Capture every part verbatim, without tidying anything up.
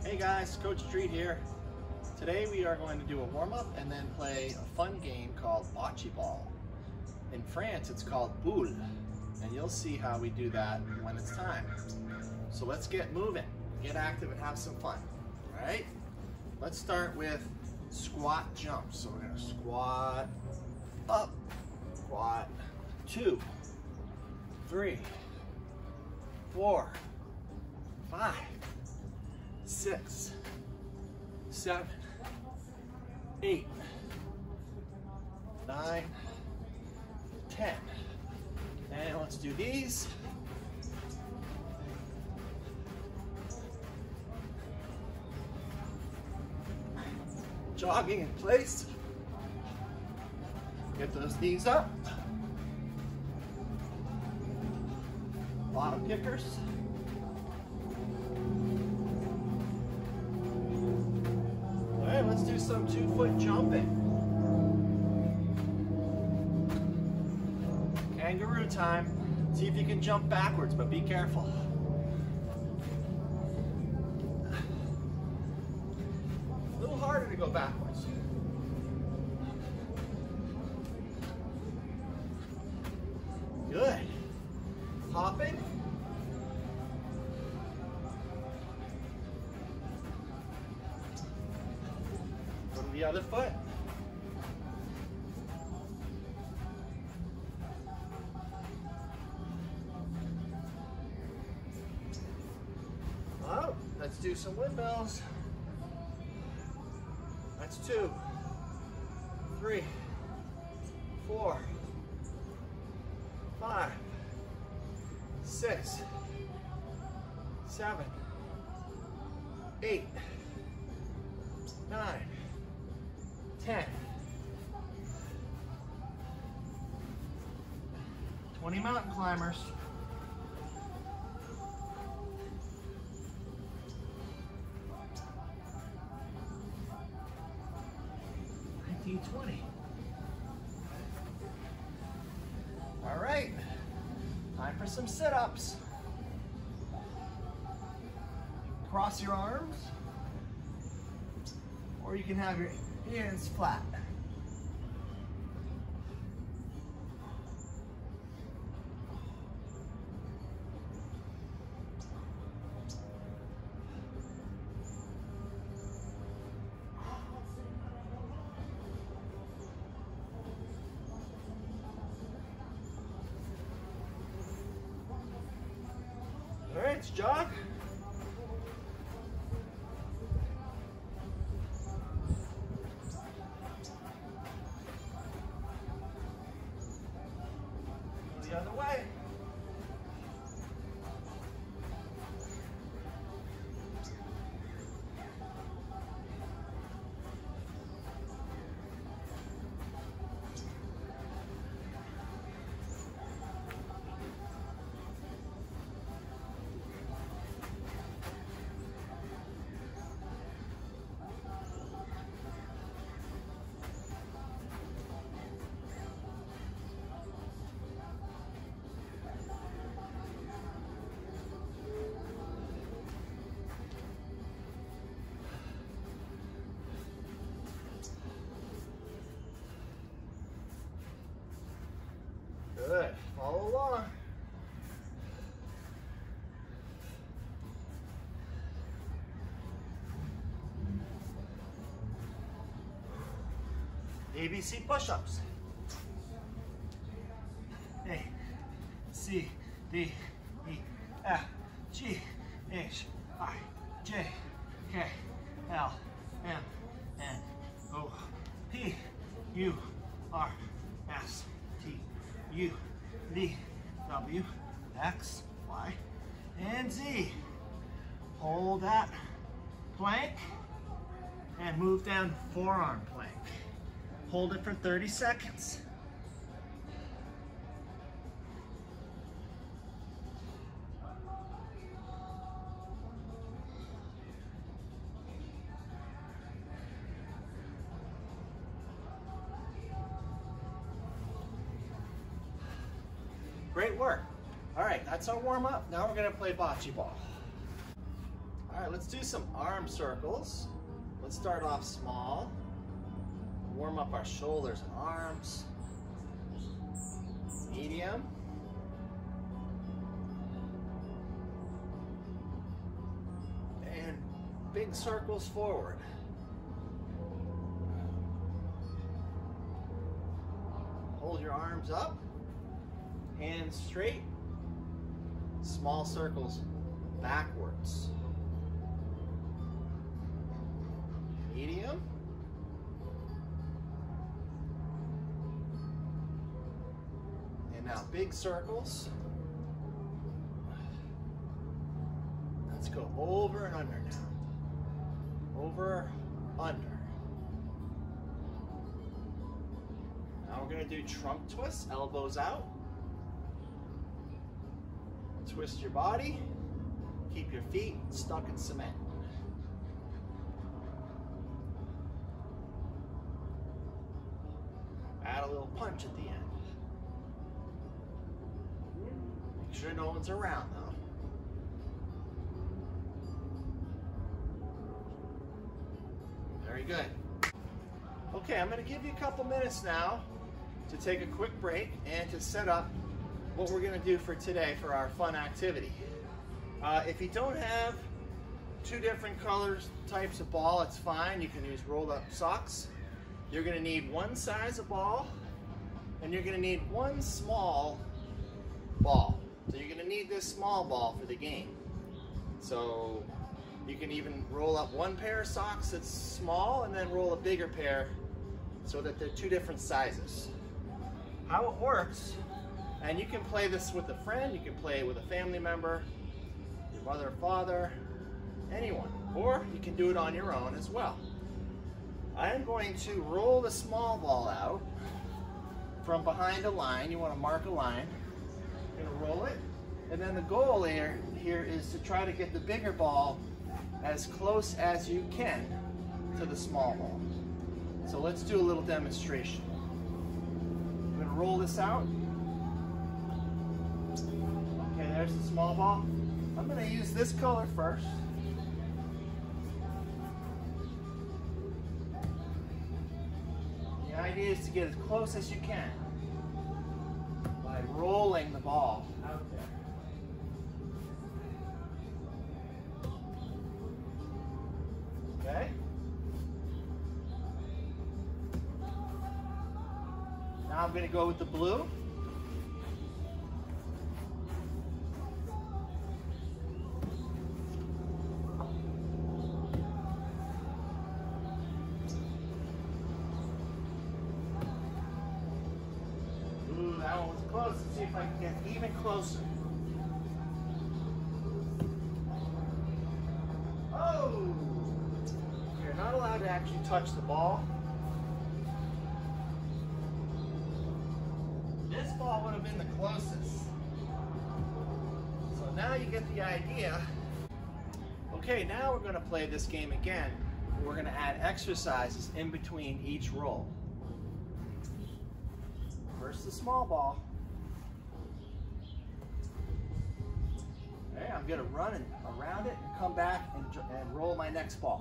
Hey guys, Coach Treat here. Today we are going to do a warm-up and then play a fun game called Bocce Ball. In France it's called Boule, and you'll see how we do that when it's time. So let's get moving, get active and have some fun, all right? Let's start with squat jumps. So we're gonna squat up, squat, two, three, four, five, six, seven, eight, nine, ten. And let's do these. Jogging in place. Get those knees up. Bottom kickers. All right, let's do some two-foot jumping. Kangaroo time. See if you can jump backwards, but be careful. A little harder to go backwards. Good. Hopping. Go to the other foot. Oh, let's do some windmills. That's two, three, four, five, six, seven, eight, nine, ten, twenty mountain climbers. nineteen, twenty. All right, time for some sit-ups. Cross your arms, or you can have your hands flat. All right, let's jog. Go the other way. Good, follow along. A B C push-ups. A, C, D, E, F, G, H, I, J, K, L, M, N, O, P, U, R, S, T, U, V, W, X, Y, and Z. Hold that plank and move down forearm plank. Hold it for thirty seconds. Great work. All right, that's our warm up. Now we're gonna play bocce ball. All right, right, let's do some arm circles. Let's start off small. Warm up our shoulders and arms. Medium. And big circles forward. Hold your arms up, hands straight, small circles backwards. Medium. And now big circles. Let's go over and under now. Over, under. Now we're going to do trunk twists, elbows out. Twist your body. Keep your feet stuck in cement. Add a little punch at the end. Make sure no one's around though. Very good. Okay, I'm going to give you a couple minutes now to take a quick break and to set up what we're going to do for today for our fun activity. Uh, if you don't have two different colors, types of ball, it's fine. You can use rolled up socks. You're going to need one size of ball, and you're going to need one small ball. So you're going to need this small ball for the game. So you can even roll up one pair of socks that's small and then roll a bigger pair so that they're two different sizes. How it works, and you can play this with a friend, you can play it with a family member, your mother or father, anyone, or you can do it on your own as well. I am going to roll the small ball out from behind a line. You want to mark a line. You're going to roll it, and then the goal here, here is to try to get the bigger ball as close as you can to the small ball. So let's do a little demonstration. I'm going to roll this out. Okay, there's the small ball. I'm going to use this color first. The idea is to get as close as you can by rolling the ball out there. Okay? Now I'm going to go with the blue. Ooh, that one was close. Let's see if I can get even closer. Oh! You're not allowed to actually touch the ball. This ball would have been the closest. So now you get the idea. Okay, now we're going to play this game again. We're going to add exercises in between each roll. First the small ball. Okay, I'm going to run and around it and come back and, and roll my next ball.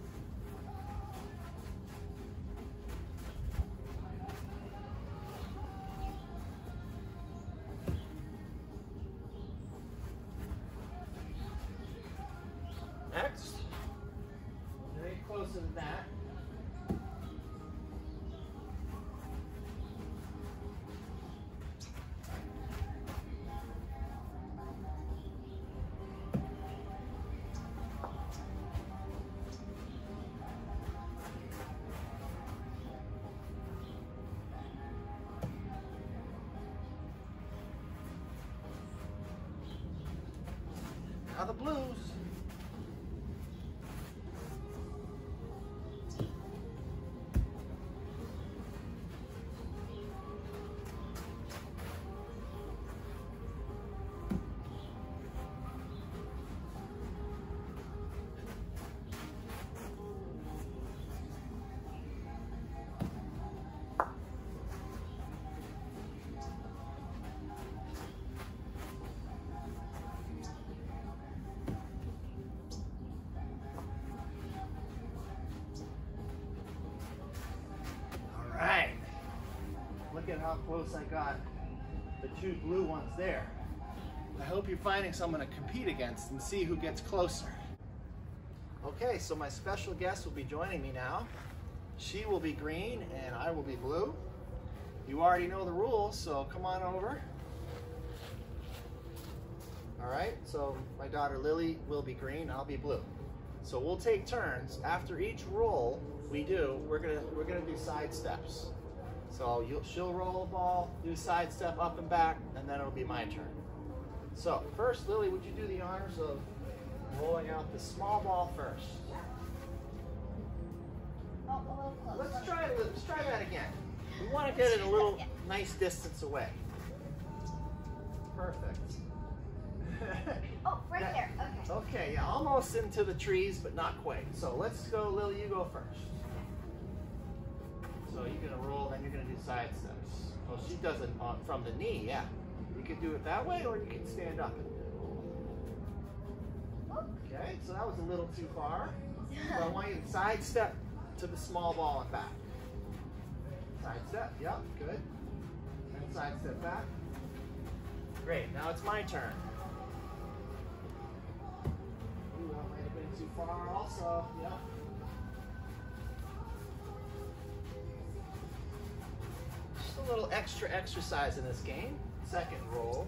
Next, very closer than that. Now the blues. at how close I got the two blue ones there. I hope you're finding someone to compete against and see who gets closer. Okay, so my special guest will be joining me now. She will be green and I will be blue. You already know the rules, so come on over. All right, so my daughter Lily will be green, I'll be blue. So we'll take turns. After each roll we do, we're gonna we're gonna do side steps. So you'll, she'll roll a ball, do side step up and back, and then it'll be my turn. So first, Lily, would you do the honors of rolling out the small ball first? Oh, a little close. Let's try let's try that again. We want to get it a little nice distance away. Perfect. Oh, right That, there. Okay. Okay, yeah, almost into the trees, but not quite. So let's go, Lily, you go first. So you're gonna roll, then you're gonna do side steps. Oh, she does it on, from the knee, yeah. You can do it that way, or you can stand up. Okay, so that was a little too far. So I want you to side step to the small ball and back. Side step, yep, good. And side step back. Great, now it's my turn. Ooh, that might have been too far also, yep. Just a little extra exercise in this game. Second roll.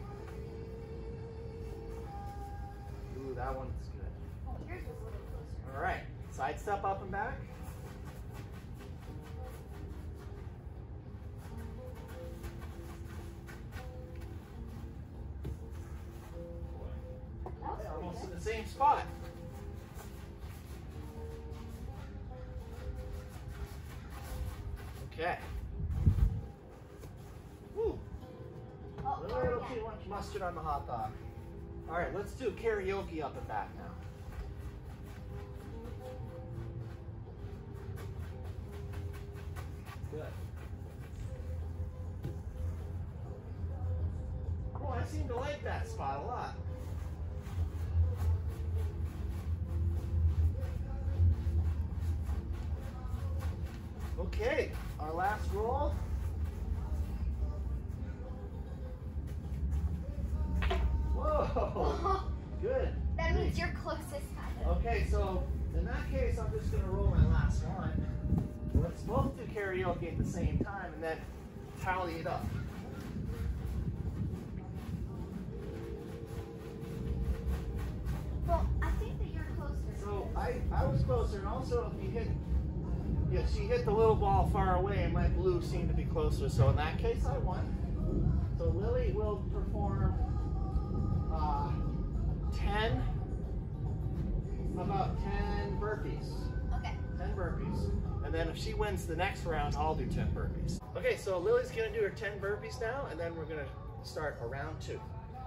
Ooh, that one's good. Oh, yours was a little closer. All right, side step up and back. They're almost in the same spot. Okay. Woo. Oh, A little yeah. too much mustard on the hot dog. All right, let's do karaoke up and back now. Good. Oh, I seem to like that spot a lot. Okay, our last roll. Whoa, good. That means you're closest, kind of. Okay, so in that case, I'm just gonna roll my last one. Let's both do karaoke at the same time and then tally it up. Well, I think that you're closer. So I, I was closer, and also if you hit, yeah, she hit the little ball far away, and my blue seemed to be closer. So in that case, I won. So Lily will perform uh, ten, about ten burpees. Okay. ten burpees. And then if she wins the next round, I'll do ten burpees. Okay, so Lily's gonna do her ten burpees now, and then we're gonna start a round two.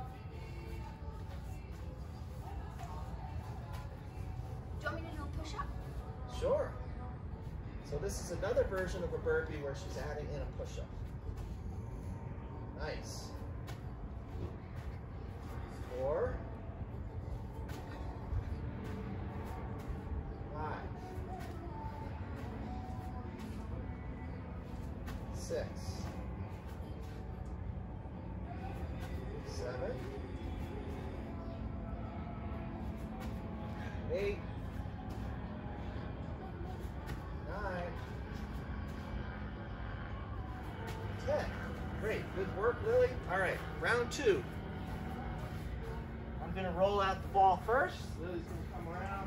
Do you want me to do a push-up? Sure. So this is another version of a burpee where she's adding in a push-up. Nice. Four. Five. Six. Seven. Eight. Nine. Ten. Great. Good work, Lily. All right, round two. I'm going to roll out the ball first. Lily's going to come around.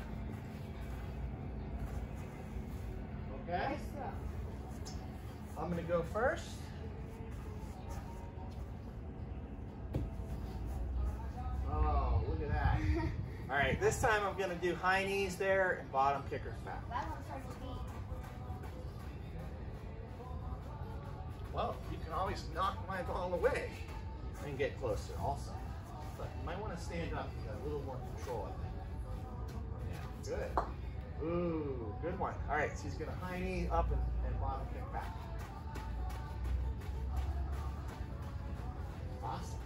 Okay? I'm going to go first. Oh, look at that. All right, this time I'm going to do high knees there and bottom kickers back. That one's hard to beat. Well, you can always knock my ball away and get closer also. But you might want to stand up. You got a little more control, I think. Yeah, good. Ooh, good one. All right, so he's going to high knee up and, and bottom kick back. Awesome.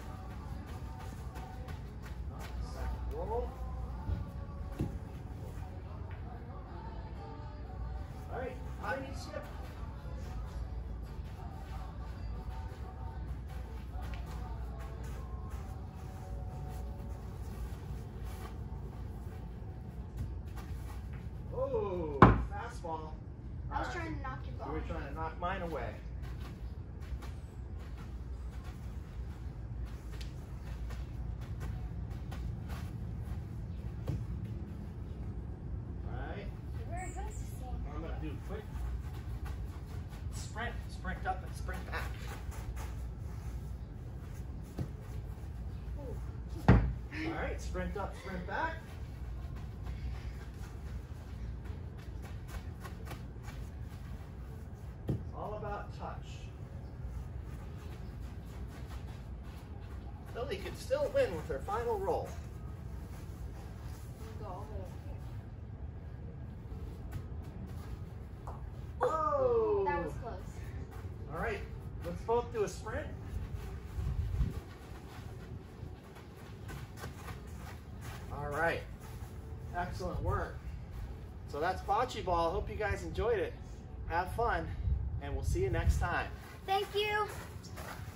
Second roll. All right, high knee skip. was trying to knock your ball. You were trying to knock mine away. Alright. You're very good at this game. I'm going to do quick sprint. Sprint up and sprint back. Alright, sprint up, sprint back. It's all about touch. Lily can still win with her final roll. Go all the way over here. Oh! That was close. Alright, let's both do a sprint. Alright, excellent work. So that's Bocce Ball. Hope you guys enjoyed it. Have fun, and we'll see you next time. Thank you.